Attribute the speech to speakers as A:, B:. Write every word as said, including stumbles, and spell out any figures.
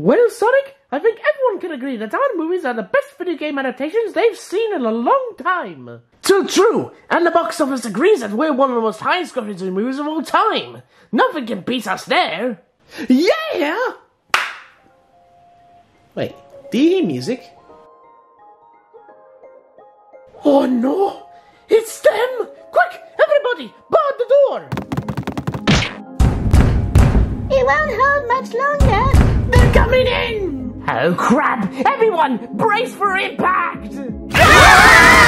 A: Well, Sonic, I think everyone can agree that our movies are the best video game adaptations they've seen in a long time. Too true, and the box office agrees that we're one of the most highest-grossing movies of all time. Nothing can beat us there. Yeah! Wait, do you hear music? Oh no! It's them! Quick, everybody, bar the door!
B: It won't hold much longer.
A: They're coming in! Oh crap! Everyone, brace for impact!